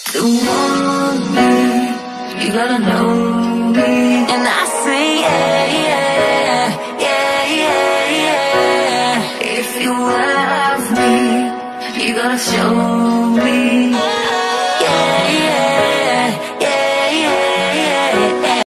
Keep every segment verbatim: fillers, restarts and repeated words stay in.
to want me, you gotta know me. And I say yeah, yeah, yeah, yeah, yeah. If you love me, you gotta show me. Yeah, yeah, yeah, yeah, yeah.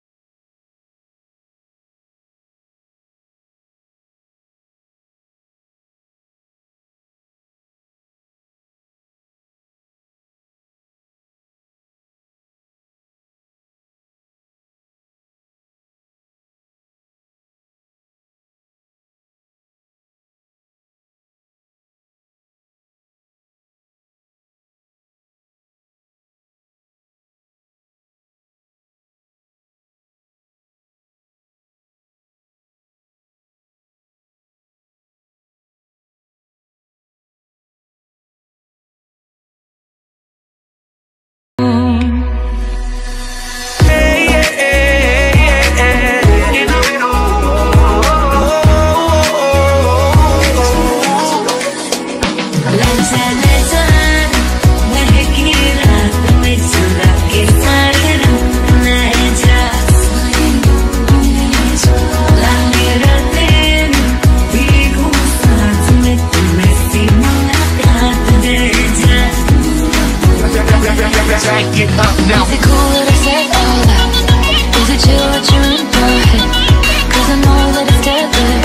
Get up now. Is it cool that I said all that? Is it chill that you're in my head? Cause I know that it's deadly.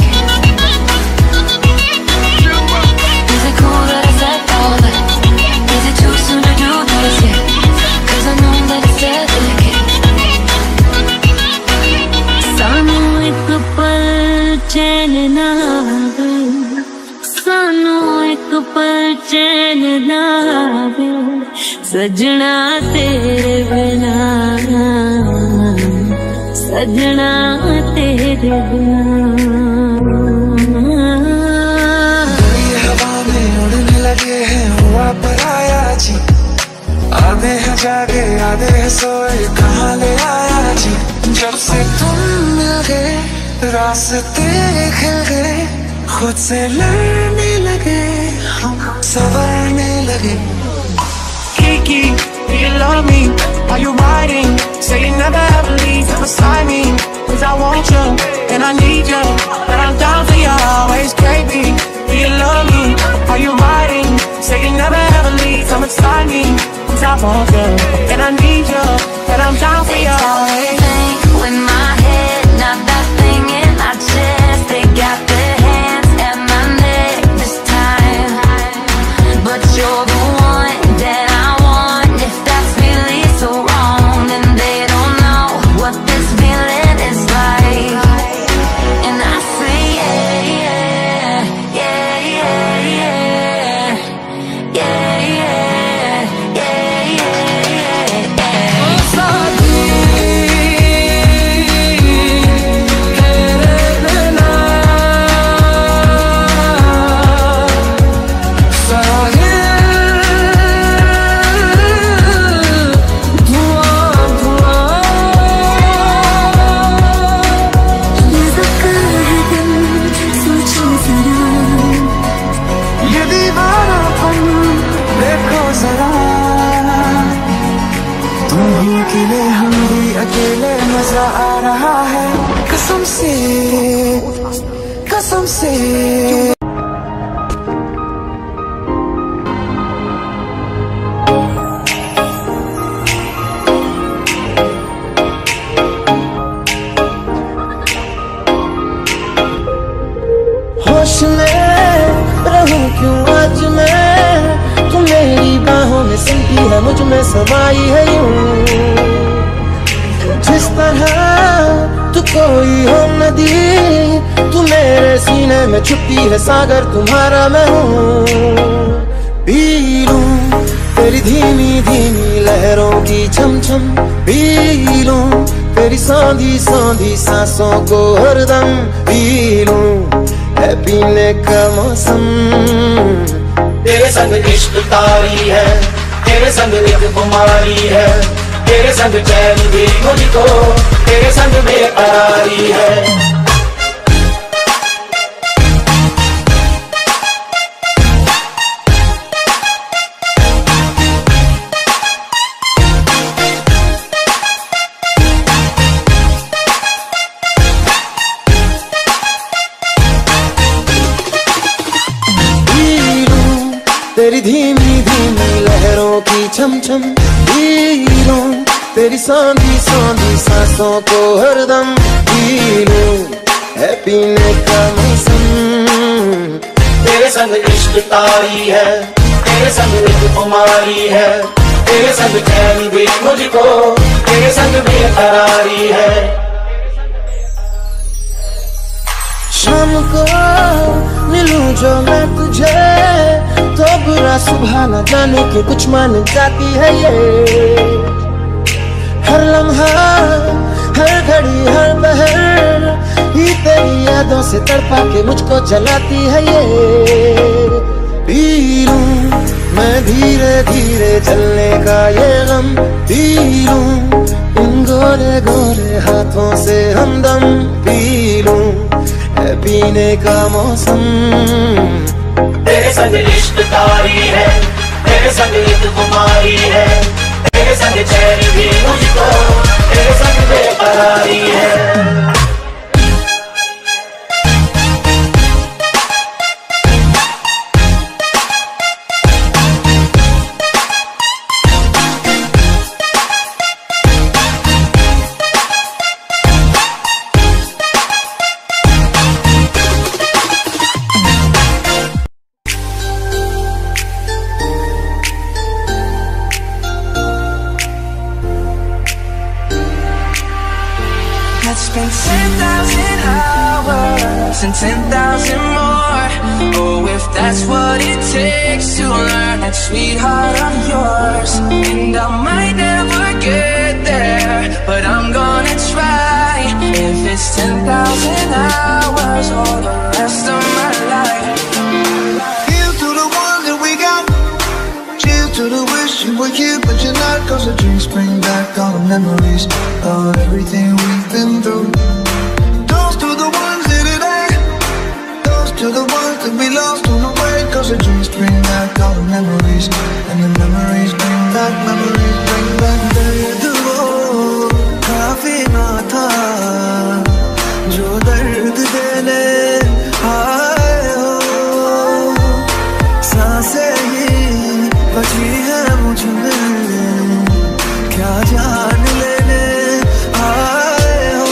Is it cool that I said all that? Is it too soon to do this yet? Cause I know that it's deadly. Sanu ek pal chain na aave, Sanu ek pal chain na aave, सजना तेरे बिना, सजना तेरे बिना। ये हवा में उड़ने लगे हैं हुआ पराया जी, आधे हैं जागे आधे हैं सोए कहाँ ले आया जी। जब से तुम मिल गए रास्ते खिल गए, खुद से लड़ने लगे हम संवरने लगे। Kiki, do you love me? Are you riding? Say you never ever leave beside me. Cause I want you, and I need you, but I'm down for you always, baby. Do you love me? Are you riding? Say you never ever leave beside me. Cause I want you, and I need you, but I'm down for you always. With my head, not that thing in my chest. They got their hands at my neck this time, but you're the one that I want. If that's really so wrong, then they don't know what this feeling is like. And I say yeah, yeah, yeah, yeah, yeah, yeah, yeah, yeah, yeah, yeah. साथी तेरे बिना साहिल धुआं धुआं। ये दीवानापन देखो जरा, तुम भी अकेले हम भी अकेले मजा आ रहा है कसम से कसम से। होश में रहूं क्यों आज मैं, तू मेरी बाहों में सिलती है मुझ में समाई है यूं। जिस तरह तू कोई हो नदी, तू मेरे सीने में छुपी है सागर तुम्हारा मैं हूँ। पी लूं तेरी धीमी धीमी लहरों की छम छम, पी लूं तेरी सौंधी सौंधी सांसों को हरदम, पी लूं है पीने का मौसम। तेरे संग इश्क तारी है, तेरे संग एक कुमारी है, तेरे संग चैन भी मुझको, तेरे संग बेकरारी है। धीमी लहरों की छम छम पी लूं, तेरी सांधी सांधी सांसों को हरदम पी लूं, है पीने का मौसम। तेरे संग इश्क तारी है, तेरे संग एक कुमारी है, तेरे संग चैन भी मुझको, तेरे संग बेकरारी है। शाम को मिलूं जो मैं तुझे, तो बुरा सुबह न जाने के कुछ मान जाती है ये। हर लम्हा हर घड़ी हर पहर ही तेरी यादों से तड़पा के मुझको जलाती है ये। पी लूं मैं धीरे धीरे चलने का ये गम, पी लूं इन गोरे गोरे हाथों से हमदम, पी लूं है पीने का मौसम। तेरे संग इश्क तारी है, तेरे संग एक कुमारी है, तेरे संग चैन भी मुझको, तेरे संग बेकरारी है। ten thousand hours and ten thousand more. Oh, if that's what it takes to learn that sweetheart of yours. And I might never get there, but I'm gonna try. If it's ten thousand hours or the rest of my life. Here's to the ones that we got. Cheers to the wish you were here but you're not. Cause the drinks bring back all the memories of everything we've been through. Toast to the ones here today, toast to the ones that we lost on the way. Cause the drinks bring back all the memories, and the memories bring back, memories bring back. Dard wo kafi na tha jo dard dele aaye ho, saansein hi बची है मुझ में, क्या जान लेने आए हो।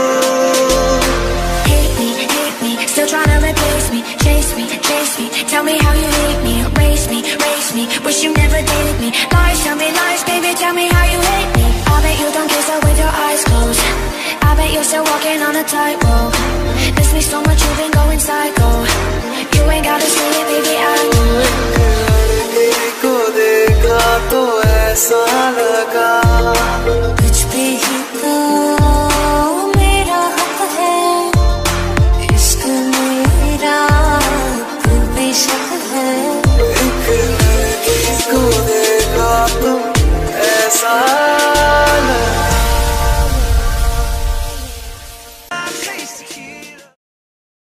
Hate me, hate me, still trying to replace me. Chase me, chase me, tell me how you hate me. Race me, race me, wish you never dated me. Lies, tell me lies, baby, tell me how you hate me. I bet you don't kiss her with your eyes closed. I bet you're still walking on a tightrope. Miss me so much, you've been going psycho. You ain't gotta say it, baby, I know. को देखा तो ऐसा लगा